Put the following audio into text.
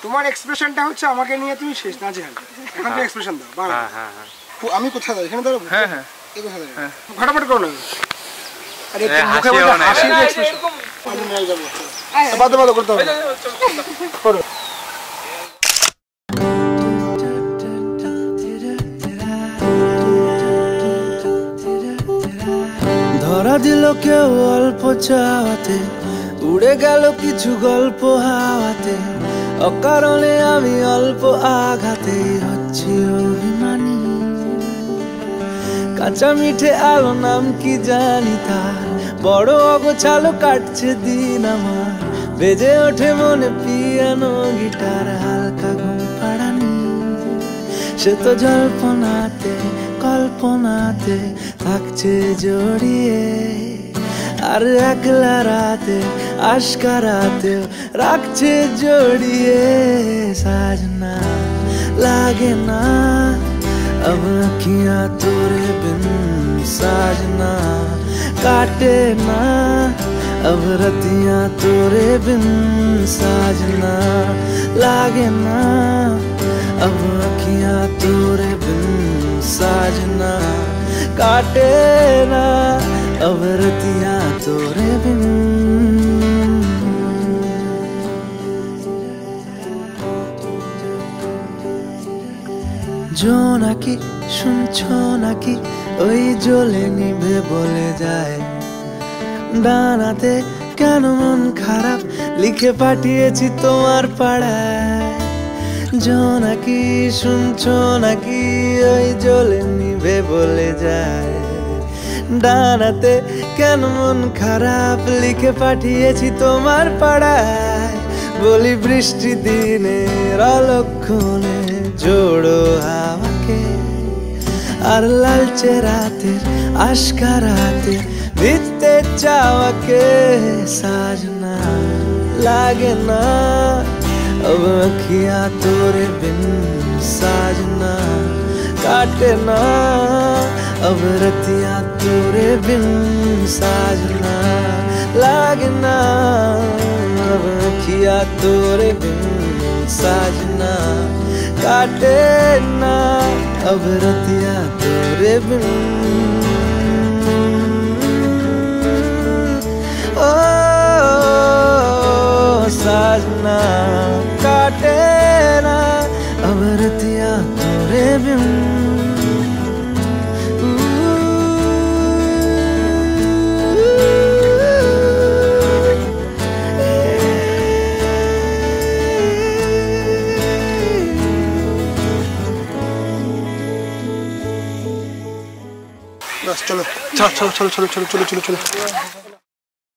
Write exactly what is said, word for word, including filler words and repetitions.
তোমার এক্সপ্রেশনটা হচ্ছে আমাকে নিয়ে তুমি শেষ নাচে হাল এখন তুমি এক্সপ্রেশন দাও বাবা হ্যাঁ হ্যাঁ হ্যাঁ আমি কোথায় দাঁড়াই এখানে দাঁড়াবো হ্যাঁ হ্যাঁ এই কোথায় দাঁড়াই ফটাফট করো না আরে মুখে বলে হাসি এক্সপ্রেশন আমি নিয়ে যাব বাদ বাদ করতে হবে করো ধরা দিল কেউ অল্প চাওয়াতে উড়ে গেল কিছু গল্প হাওয়াতে অকারণে আমি অল্প আঘাতে হচ্ছি অভিমানী কাঁচা মিঠে আলো নাম কি জানি তার বড় অগোছালো কাটছে দিন আমার বেজে ওঠে মনে পিয়ানো গিটার হালকা ঘুম পাড়ানি সে তো জল্পনাতে কল্পনাতে থাকছে জড়িয়ে আর একলা রাতে আশকারাতে রাখছে জড়িয়ে সাजना लागे ना अब अखियां तोरे बिन साजना काटे ना अब रतियां तोरे बिन साजना लागे ना अब अखियां तोरे बिन साजना काटे ना अब रतियां तोरे बिन जो नाकी শুনছো নাকি ওই জ্বলে নিভে বলে যায় ডানাতে কেন মন খারাপ লিখে পাঠিয়েছি তোমার পাড়ায় জোনাকি শুনছো নাকি ওই জ্বলে নিভে বলে যায় ডানাতে কেন মন খারাপ লিখে পাঠিয়েছি তোমার পাড়ায় বলি বৃষ্টি দিনের অলক্ষণে জোড়ো হাওয়াকে আর লালচে রাতের আশকারাতে ভিজতে চাওয়াকে সাजना लागे ना अब अखियां तोरे बिन साजना काटे ना अब रतियां तोरे बिन साजना लागे ना अब अखियां तोरे बिन साजना काटे ना अब रतियां तोरे बिन ओ साजना काटे ना अब रतियां तोरे बिन चलो चलो चलो चलो चलो चलो चलो चलो